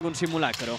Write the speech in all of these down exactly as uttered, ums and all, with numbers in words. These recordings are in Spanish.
un simulacro.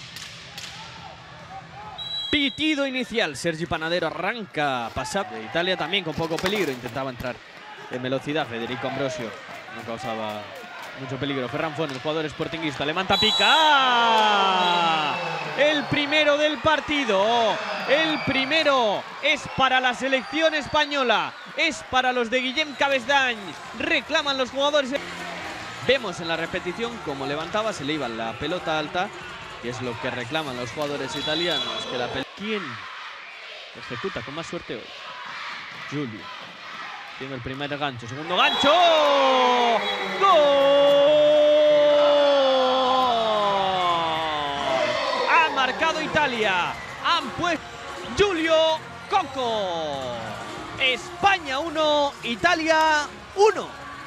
Pitido inicial. Sergi Panadero arranca. Pasado de Italia también con poco peligro. Intentaba entrar en velocidad. Federico Ambrosio no causaba mucho peligro. Ferran Font, el jugador sportinguista. Levanta, pica. El primero del partido. El primero es para la selección española. Es para los de Guillem Cabestany. Reclaman los jugadores. Vemos en la repetición cómo levantaba, se le iba la pelota alta, que es lo que reclaman los jugadores italianos. Que la ¿Quién ejecuta con más suerte hoy? Giulio. Tiene el primer gancho, segundo gancho. ¡Gol! Ha marcado Italia. Han puesto Giulio Coco. España uno, Italia uno.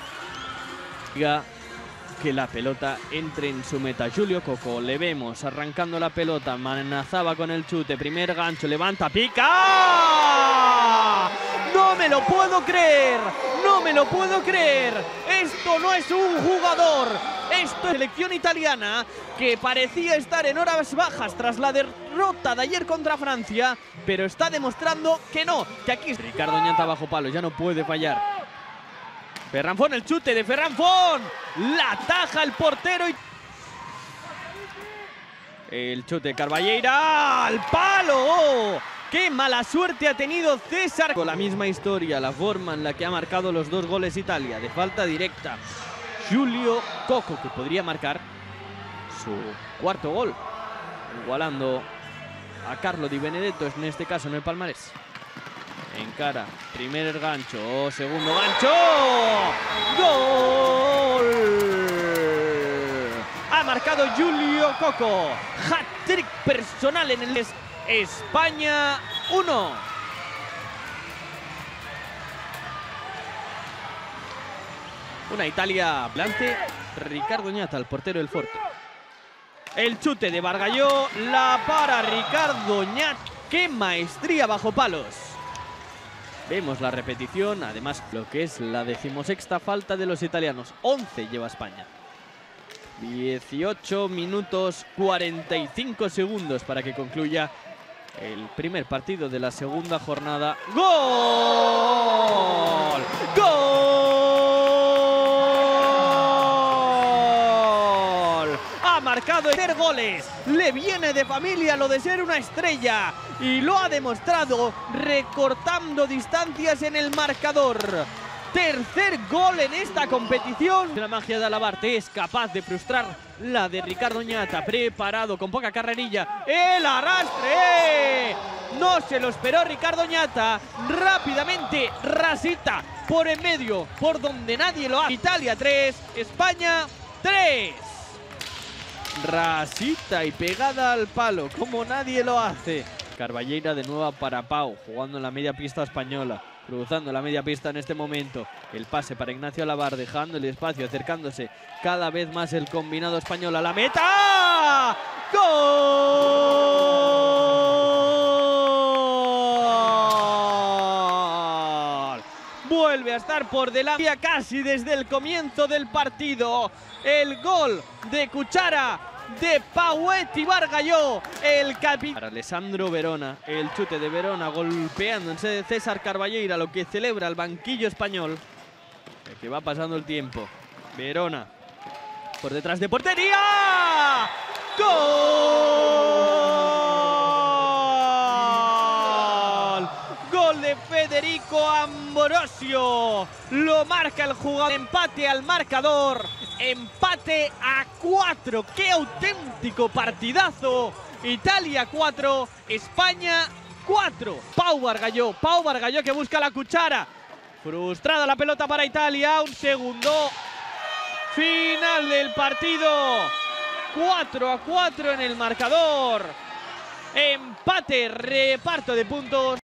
Que la pelota entre en su meta. Giulio Coco, le vemos arrancando la pelota, amenazaba con el chute, primer gancho, levanta, pica. No me lo puedo creer, no me lo puedo creer. Esto no es un jugador, esto es selección italiana que parecía estar en horas bajas tras la derrota de ayer contra Francia, pero está demostrando que no, que aquí Ricardo Oñate bajo palo, ya no puede fallar. Ferran Font, el chute de Ferran Font. La taja el portero. Y el chute de Carballeira al palo. ¡Qué mala suerte ha tenido César! Con la misma historia, la forma en la que ha marcado los dos goles Italia, de falta directa. Giulio Coco, que podría marcar su cuarto gol, igualando a Carlo Di Benedetto, en este caso en el palmarés. Encara, primer gancho, oh, segundo gancho, ¡gol! Ha marcado Giulio Coco, hat-trick personal en el España uno. Una Italia hablante, Ricardo Oñate, el portero del Forte. El chute de Bargalló, la para Ricardo Oñate, qué maestría bajo palos. Vemos la repetición, además lo que es la decimosexta falta de los italianos. once lleva España. dieciocho minutos cuarenta y cinco segundos para que concluya el primer partido de la segunda jornada. ¡Gol! ¡Gol! Ha marcado tercer goles. Le viene de familia lo de ser una estrella. Y lo ha demostrado recortando distancias en el marcador. Tercer gol en esta competición. La magia de Alabarte es capaz de frustrar la de Ricardo Oñate. Preparado con poca carrerilla. ¡El arrastre! No se lo esperó Ricardo Oñate. Rápidamente rasita por en medio, por donde nadie lo hace. Italia tres, España tres. Rasita y pegada al palo, como nadie lo hace. Carballeira de nuevo para Pau, jugando en la media pista española, cruzando la media pista en este momento. El pase para Ignacio Alabar, dejando el espacio, acercándose cada vez más el combinado español a la meta. ¡Gol! Vuelve a estar por delante casi desde el comienzo del partido. El gol de cuchara de Pauet Bargalló, el capitán. Para Alessandro Verona, el chute de Verona golpeando en César Carballeira, lo que celebra el banquillo español. El que va pasando el tiempo. Verona por detrás de portería. ¡Gol! Gol de Federico Ambrosio. Lo marca el jugador. Empate al marcador. Empate a cuatro. ¡Qué auténtico partidazo! Italia cuatro, España cuatro. Pau Bargalló, Pau Bargalló que busca la cuchara. Frustrada la pelota para Italia. Un segundo. Final del partido. cuatro a cuatro en el marcador. Empate, reparto de puntos.